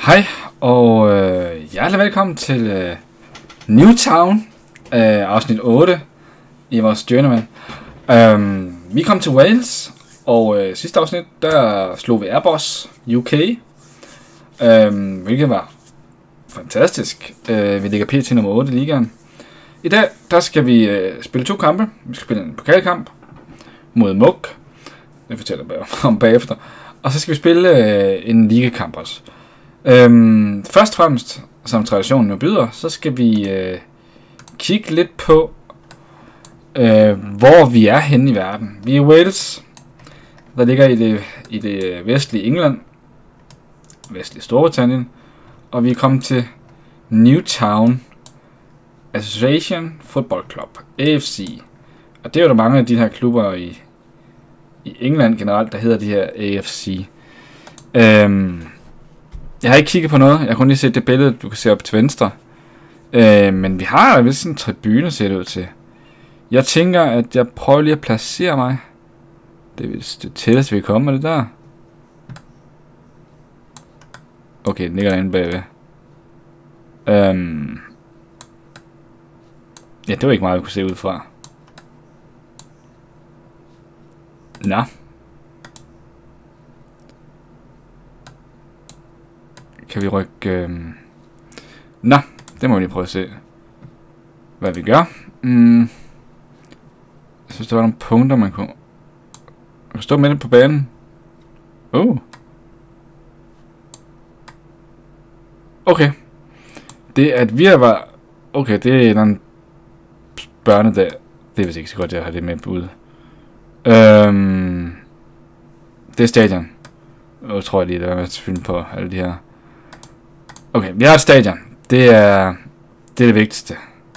Hej, og hjertelig velkommen til Newtown, afsnit 8 i vores Journeyman. Vi kom til Wales, og sidste afsnit, der slog vi Airbus UK, hvilket var fantastisk. Vi ligger pt. Nummer 8 i ligaen. I dag, der skal vi spille 2 kampe. Vi skal spille en pokalkamp mod Muk. Det fortæller jeg om bagefter. Og så skal vi spille en ligakamp også. Først og fremmest, som traditionen jo byder, så skal vi kigge lidt på, hvor vi er henne i verden. Vi er i Wales, der ligger i det vestlige England, vestlige Storbritannien, og vi er kommet til Newtown Association Football Club, AFC. Og det er jo der mange af de her klubber i England generelt, der hedder de her AFC. Jeg har ikke kigget på noget. Jeg har kun lige set det billede, du kan se op til venstre. Men vi har vist en tribune, ser det ud til. Jeg tænker, at jeg prøver lige at placere mig. Det er vist det tætteste, vi kommer med det der. Okay, den ligger derinde bagved. Ja, det var ikke meget, vi kunne se ud fra. Nå. Kan vi rykke... Nå, det må vi lige prøve at se, hvad vi gør. Jeg synes, der var nogle punkter, man kunne stå med det på banen. Okay. Det at vi var... Okay, det er en børnedag. Det er vist ikke så godt, jeg har det med på ude. Det er stadion. Nu tror jeg lige, det var med at filme på alle de her. Okay, vi har et stadion. Det er det vigtigste.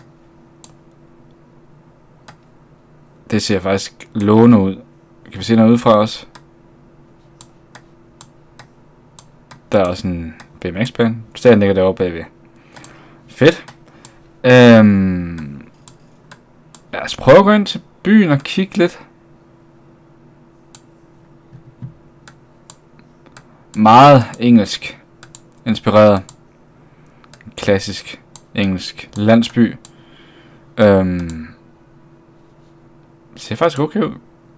Det ser faktisk lovende ud. Kan vi se noget udefra også? Der er også en BMX-bane. Stadion ligger deroppe bagved. Fedt. Lad os prøve at gå ind til byen og kigge lidt. Meget engelsk inspireret. Klassisk engelsk landsby. Ser faktisk okay ud.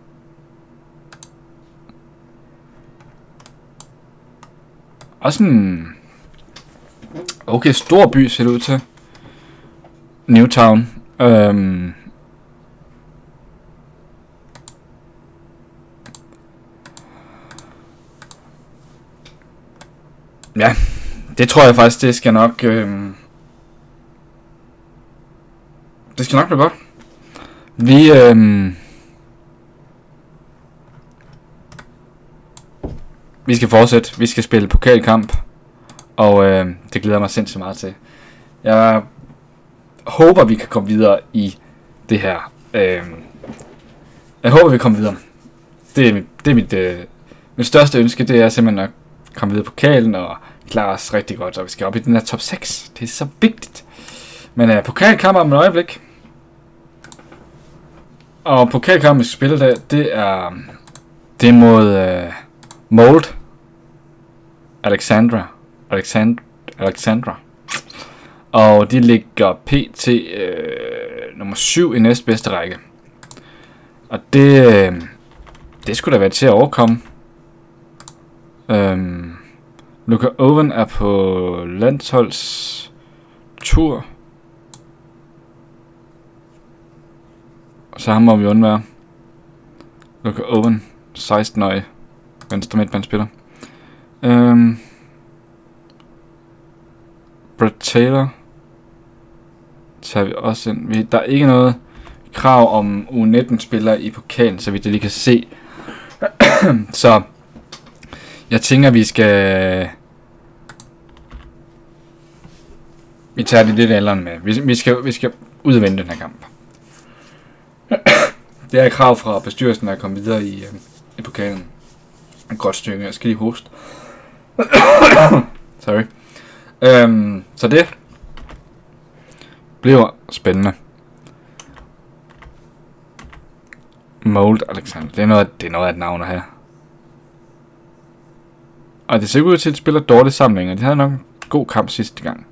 Også en okay stor by ser det ud til. Newtown. Ja, det tror jeg faktisk, det skal nok det skal nok blive godt. Vi skal fortsætte. Vi skal spille pokalkamp, og det glæder mig sindssygt meget til. Jeg håber, vi kan komme videre i det her. Jeg håber, vi kommer videre. Det er mit største ønske, det er simpelthen at komme videre på pokalen og klare os rigtig godt, og vi skal op i den her top 6. Det er så vigtigt. Men pokalkamp om et øjeblik. Og pokalkamp, vi skal spille der, det er mod Mold Alexandra. Og de ligger pt. Nummer 7 i næstbedste række. Og det skulle da være til at overkomme. Luka Owen er på landsholdstur. Så ham må vi undvære. Luka Owen, 16-årig venstre midtbanespiller. Brett Taylor tager vi også ind. Der er ikke noget krav om U19-spillere i pokalen, så vidt jeg lige kan se. Så jeg tænker, vi tager det lidt alderen med. Vi skal ud og vinde den her kamp. Det er et krav fra bestyrelsen at komme videre i pokalen. Et godt stykke. Jeg skal lige hoste. Sorry. Så det bliver spændende. Mold Alexander. Det er noget af et navn her. Og det ser ud til, at de spiller dårligt sammen længere. De havde nok en god kamp sidste gang.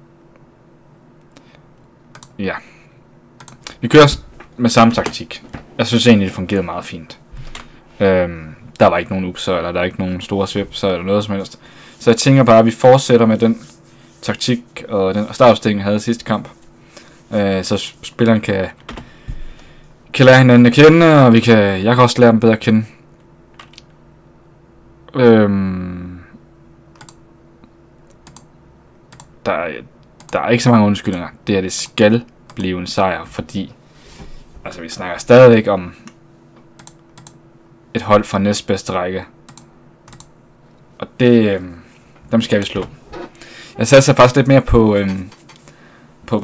Ja. Vi kører med samme taktik. Jeg synes egentlig, det fungerede meget fint. Der var ikke nogen upser, eller der er ikke nogen store svipser, eller noget som helst. Så jeg tænker bare, at vi fortsætter med den taktik, og den startopstilling, vi havde sidste kamp. Så spilleren kan lære hinanden at kende, og jeg kan også lære dem bedre at kende. Der er ikke så mange undskyldninger. Det skal blive en sejr, fordi altså vi snakker stadigvæk om et hold fra næstbedste række. Og dem skal vi slå. Jeg satser faktisk lidt mere på på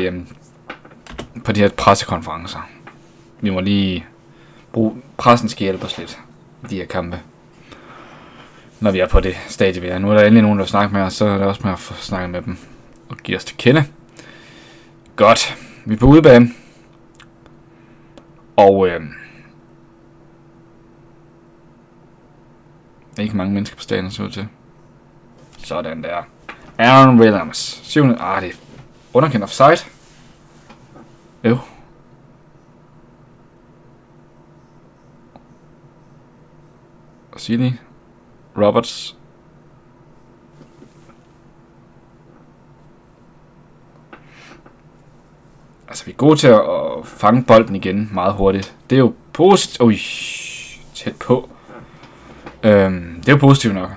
de her pressekonferencer. Vi må lige bruge pressen skal hjælpe os lidt i de her kampe. Når vi er på det stadie, vi er. Nu er der endelig nogen, der snakker med os, så er der også med at få snakket med dem og give os til kende. Godt. Vi er på udebane. Og ikke mange mennesker på stadion, så ud til. Sådan der. Aaron Williams. 7. Det er underkendt offside. Jo. Og Silly. Roberts. Altså, vi er gode til at fange bolden igen meget hurtigt. Det er jo positivt. Ui, tæt på. Det er jo positivt nok,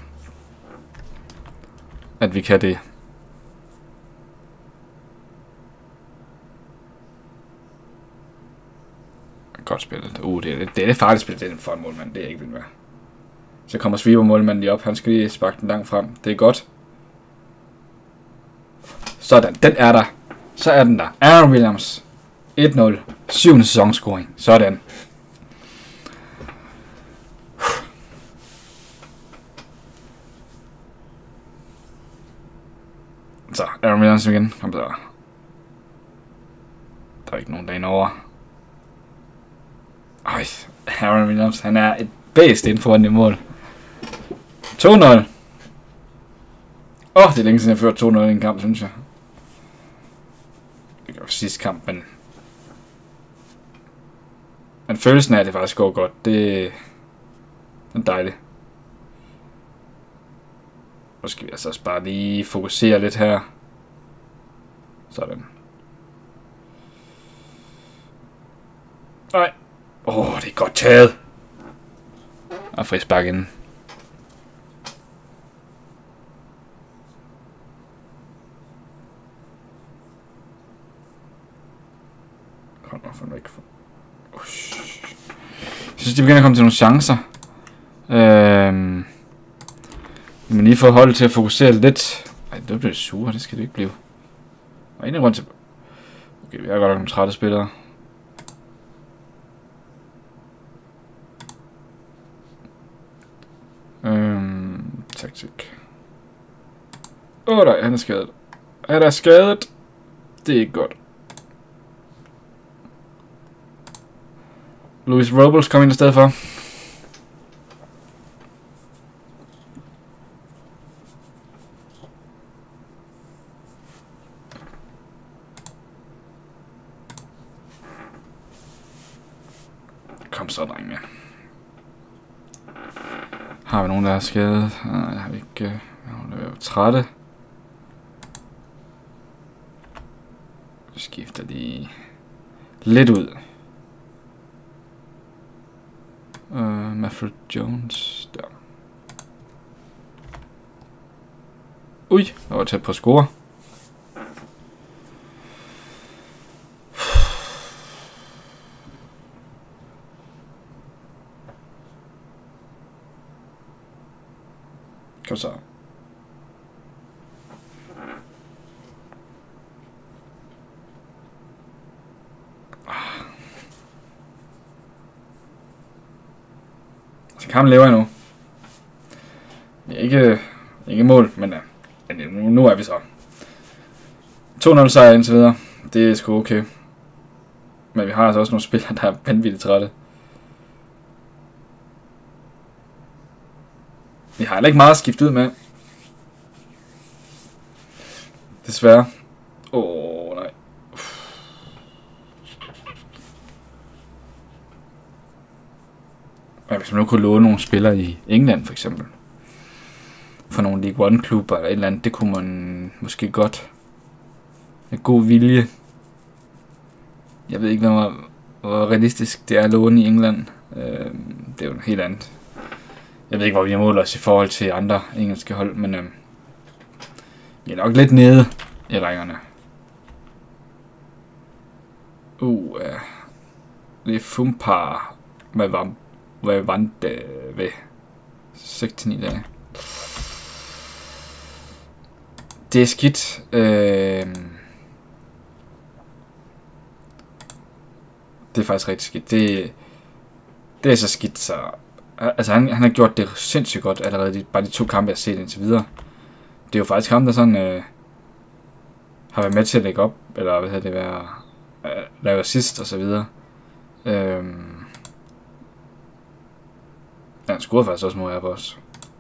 at vi kan det. Godt spillet. Det er farligt spillet, det er for en målmand. Det er ikke vildt med. Så kommer Sweeper målmanden lige op. Han skal lige sparke den langt frem. Det er godt. Sådan. Den er der. Så er den der. Aaron Williams. 1-0. 7. sæsonscoring. Sådan. Så, Aaron Williams igen. Kom så. Der er ikke nogen dagen over. Ej, Aaron Williams, han er et bæst inden foran i mål. 2-0. Det er længe siden jeg førte 2-0 i en kamp, synes jeg. Det var sidste kamp, men følelsen af, at det faktisk går godt, det er dejligt. Nu skal vi altså også bare lige fokusere lidt her. Sådan. Nej. Det er godt taget. Og frispark inden. Kom nu, få væk. Jeg synes, de begynder at komme til nogle chancer. Men lige få holdet til at fokusere lidt. Ej, det bliver sure, det skal det ikke blive. Og egentlig rundt til. Okay, vi har godt nok nogle trætte spillere. Taktik. Nej, han er skadet. Han er skadet. Det er ikke godt. Louis Robles kom ind i stedet for. Kom så, drenge. Har vi nogen, der er skadet? Nej, det har vi ikke. Jeg er trætte. Vi skifter lige lidt ud. Matthew Jones. Der. Ui, jeg var tæt på at score. Kom så. Så kampen lever endnu. Ikke mål, men nu er vi så. 2-0 sejr indtil videre. Det er sgu okay. Men vi har altså også nogle spillere, der er vanvittigt trætte. Vi har heller ikke meget at skifte ud med. Desværre. Nej. Hvis man nu kunne låne nogle spillere i England for eksempel. For nogle League One klubber eller et eller andet, det kunne man måske godt. Med god vilje. Jeg ved ikke, hvor realistisk det er at låne i England. Det er jo helt andet. Jeg ved ikke, hvor vi måler os i forhold til andre engelske hold, men vi er nok lidt nede i rækkerne. Det er Fumpar, hvad jeg vandt ved 6-9 dage. Det er skidt. Det er faktisk rigtig skidt. Det er så skidt, så... Altså, han har gjort det sindssygt godt allerede, bare de 2 kampe, jeg har set indtil videre. Det er jo faktisk ham, der sådan... har været med til at lægge op, eller hvad hedder det, lave assist og så videre. Han scorede faktisk også mod Airbus.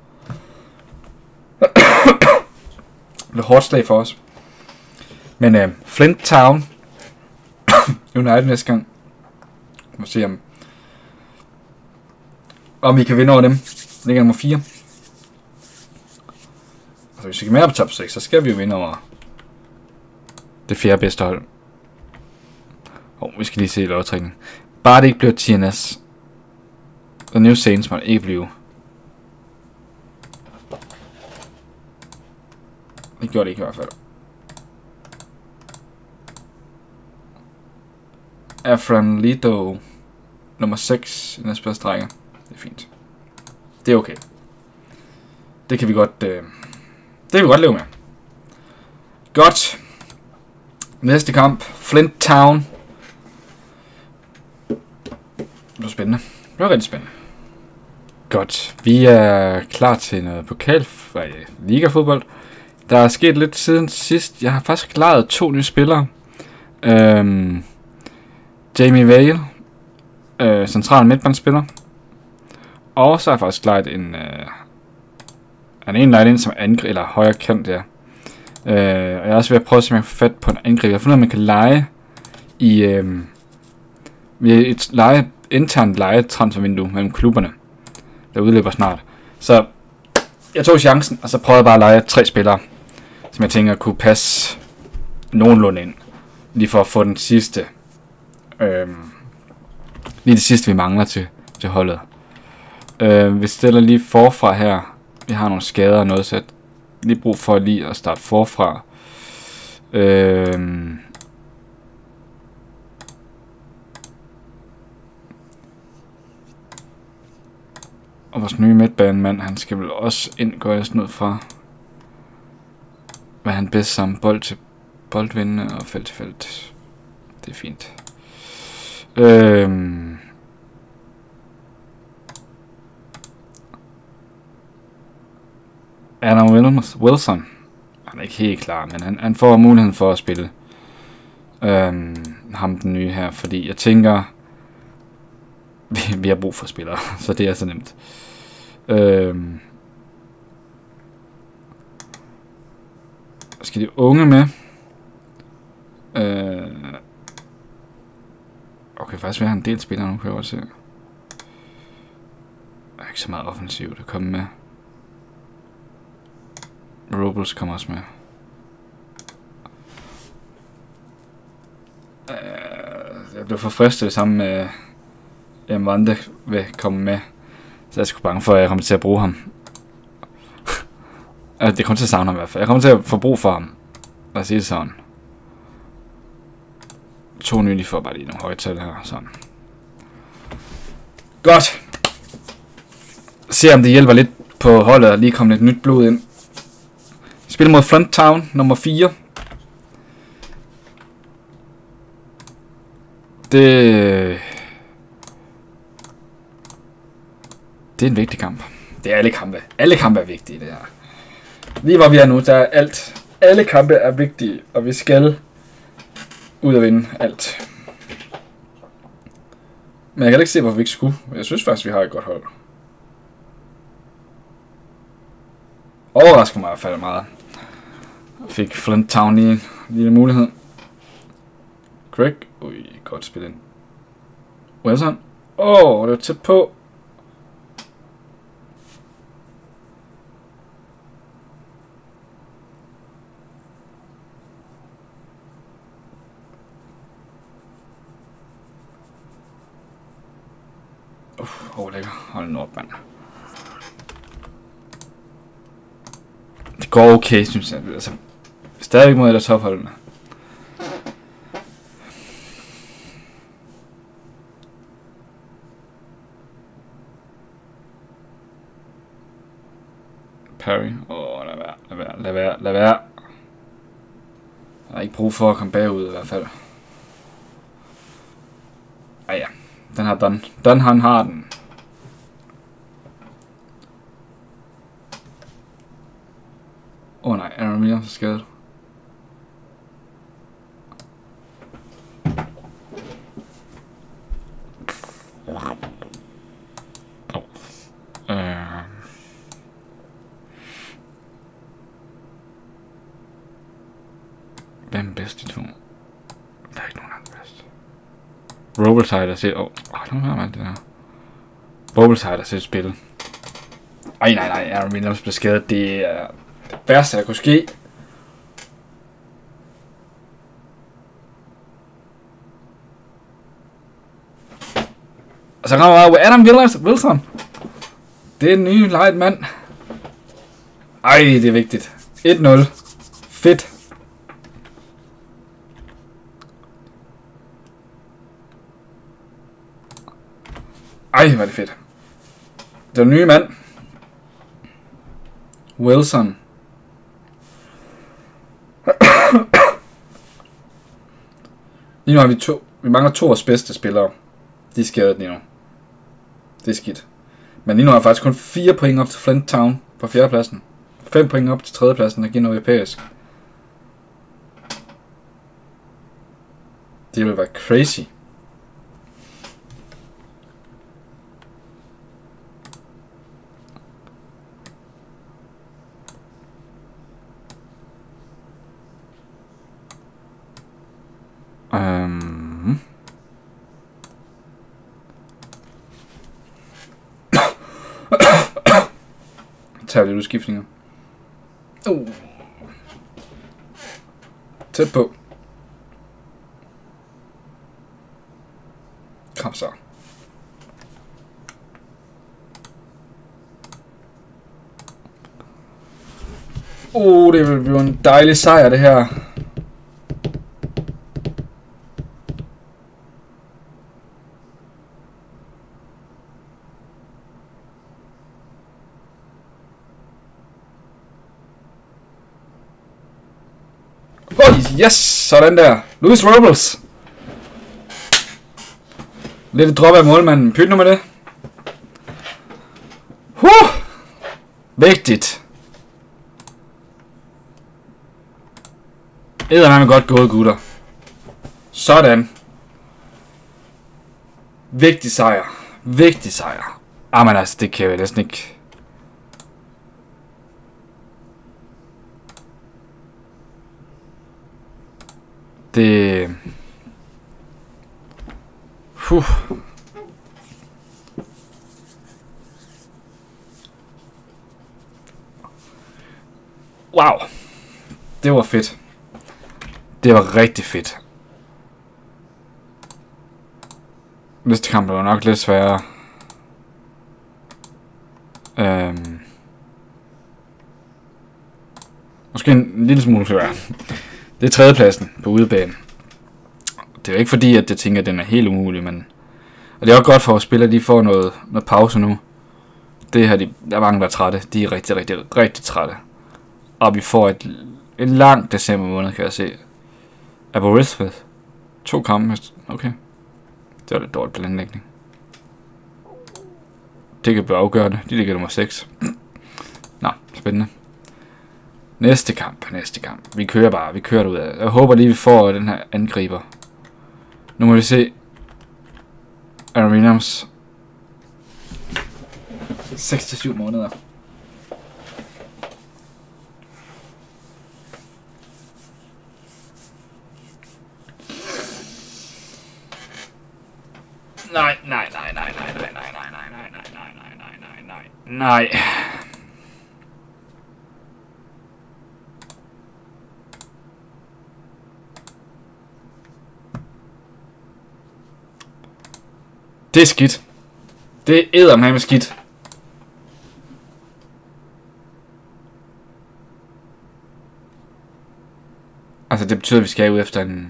Det er hårdt slag for os. Men Flint Town United næste gang. Vi må se om vi kan vinde over dem. Ligger nummer 4. Altså hvis vi kan med på top 6, så skal vi jo vinde over det 4. bedste hold. Vi skal lige se lodtrækningen. Bare det ikke bliver TNS. The New Saints må det ikke blive. Det gjorde det ikke i hvert fald. Afran Lido nummer 6 i næste bedste række. Det er fint. Det er okay. Det kan vi godt leve med. Godt. Næste kamp. Flint Town. Det var spændende. Det var rigtig spændende. Godt. Vi er klar til noget liga-fodbold. Der er sket lidt siden sidst. Jeg har faktisk klaret 2 nye spillere. Jamie Vale, central midtbanespiller. Og så har jeg faktisk klaret en lejet ind som angriber, eller højre kant, ja. Og jeg er også ved at prøve, om jeg kan få fat på en angriber. Jeg har fundet, at man kan lege i et internt lejetransfervindue mellem klubberne, der udløber snart. Så jeg tog chancen, og så prøvede jeg bare at lege 3 spillere, som jeg tænker kunne passe nogenlunde ind. Lige for at få den sidste, lige det sidste vi mangler til holdet. Vi stiller lige forfra her. Vi har nogle skader og noget, så jeg lige brug for lige at starte forfra. Og vores nye midtbanemand, han skal vel også ind, går jeg sådan ud fra. Hvad han bedst sammen? Bold til boldvindende og felt til felt. Det er fint. Adam Wilson. Han er ikke helt klar, men han får muligheden for at spille ham den nye her, fordi jeg tænker, vi har brug for spillere, så det er så nemt. Skal de unge med? Okay, faktisk vil jeg have en del spillere nu, kan jeg godt se. Der er ikke så meget offensivt at komme med. Robles kommer også med. Jeg blev for fristet sammen med Mwande vil komme med. Så jeg skulle bange for, at jeg kommer til at bruge ham. Det kommer til at savne ham i hvert fald. Jeg kommer til at få brug for ham. Lad os sige det sådan. 2 nye, de får bare lige nogle højtal her. Sådan. Godt. Se om det hjælper lidt på holdet at lige komme lidt nyt blod ind. Spil mod Flint Town, nummer 4. Det er en vigtig kamp. Det er alle kampe. Alle kampe er vigtige, det her. Lige hvor vi er nu, der er alt. Alle kampe er vigtige, og vi skal ud og vinde alt. Men jeg kan ikke se, hvorfor vi ikke skulle. Jeg synes faktisk, vi har et godt hold. Overrasker mig i hvert fald meget. Fik Flint Town lige en lille mulighed. Greg. Ui, godt spil ind. Wilson. Det var tæt på. Lækker. Hold nu op, mand. Det går okay, synes jeg. Altså, stadig mod et af topholdene. Perry. Lad være. Jeg har ikke brug for at komme bagud i hvert fald. Ja. Den har Dunn. Dunn, han har den. Nej, Aaron Williams er skadet. Hvem er bedst i to? Der er ikke nogen anden bedst. Robelside har set... nu hører man det her. Robelside har set spillet. Nej, Aaron Williams blev skadet. Det er det værste, der kunne ske. Og så rammer jeg Adam Wilson. Det er den nye light mand. Det er vigtigt. 1-0. Fedt. Hvor er det fedt. Det er den nye mand. Wilson. Lige nu har vi mangler 2 af vores bedste spillere. De er skadet lige nu. Det er skidt. Men lige nu har jeg faktisk kun 4 point op til Flint Town på 4. pladsen. 5 point op til 3. pladsen, der giver noget europæisk. Det vil være crazy. Tager lidt udskiftninger. Tæt på. Kom så. Det vil blive en dejlig sejr, det her. Yes, sådan der. Louis Robles. Lidt drop af målmanden. Pyt nu med det. Vigtigt. Eddermame godt gået, gutter. Sådan. Vigtig sejr. Men altså, det kan jeg næsten ikke. Det... Wow. Det var fedt. Det var rigtig fedt. Næste kamp var nok lidt sværere. Måske en lille smule sværere. Det er 3. pladsen på udebane. Det er jo ikke fordi, at jeg tænker, at den er helt umulig, men... Og det er også godt for at spillere, de får noget pause nu. Det her, der er mange, der er trætte. De er rigtig trætte. Og vi får et langt december måned, kan jeg se. Aberystwyth. 2 kampe. Okay. Det var lidt dårligt planlægning. Det kan blive afgørende. De ligger nummer 6. Nå, spændende. Næste kamp. Vi kører bare. Vi kører ud af. Jeg håber lige, vi får den her angriber. Nu må vi se. Aaron Williams. 6-7 måneder. Nej, nej, nej, nej, nej, nej, nej, nej, nej, nej, nej, nej, nej, nej, nej, nej. Det er skidt. Det er eddermame skidt. Altså, det betyder, at vi skal ud efter en...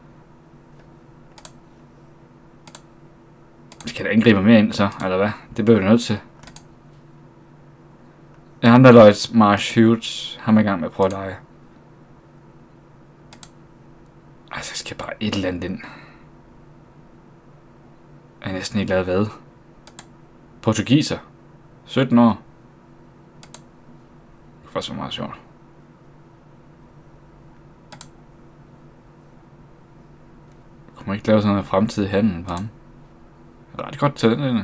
Vi skal da angribe mere ind, så, eller hvad? Det bliver vi nødt til. Ja, ham der Lloyd Marsh Hughes, ham er i gang med at prøve at lege. Altså, jeg skal bare et eller andet ind. Jeg er næsten ikke lavet hvad. Portugiser. 17 år. Det var så meget sjovt. Jeg kommer ikke lave sådan noget fremtidig handel på ham. Det er ret godt talent inde.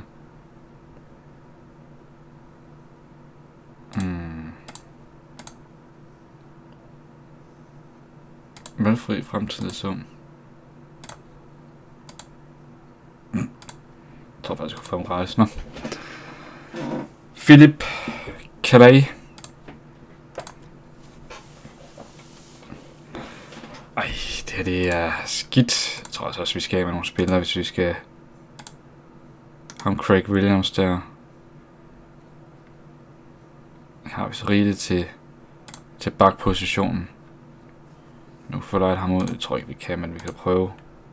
Valgfri fremtidig sum. Jeg tror faktisk, jeg skulle få en rejse. Nå. Philip Calais. Ej, det her det er skidt. Jeg tror også, vi skal have med nogle spillere, hvis vi skal... Ham Craig Williams der. Har vi så rigeligt til bakpositionen. Nu får jeg ham ud. Jeg tror ikke vi kan, men vi kan prøve.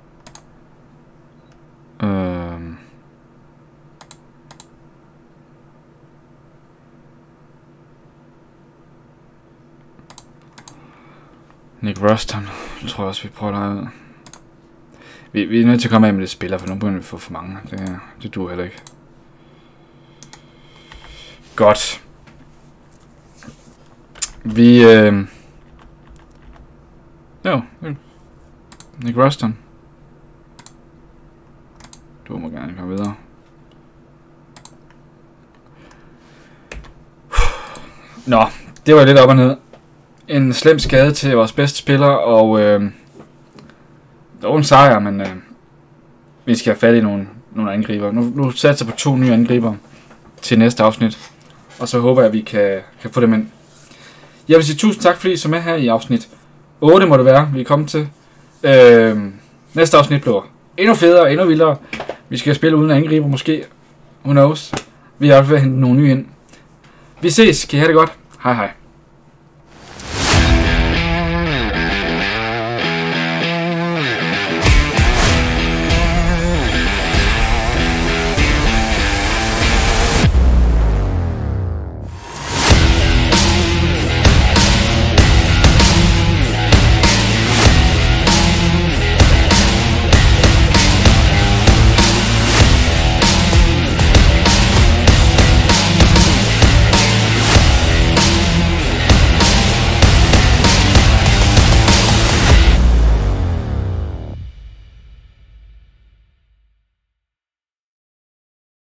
Nick Ruston, tror jeg også vi prøver at lege ud. Vi er nødt til at komme af med det spiller, for nu begynder vi at få for mange. Det duer heller ikke. Godt. Vi jo, Nick Ruston. Du må gerne komme videre. Nå, det var lidt op og ned. En slem skade til vores bedste spiller, og der var en sejr, men vi skal have fat i nogle angriber. Nu satser jeg på 2 nye angriber til næste afsnit, og så håber jeg, at vi kan få dem ind. Jeg vil sige tusind tak, fordi I så med her i afsnit 8, må det være, vi er kommet til. Næste afsnit bliver endnu federe, endnu vildere. Vi skal spille uden angriber, måske. Who knows? Vi er ved at hente nogle nye ind. Vi ses, kan I have det godt. Hej hej.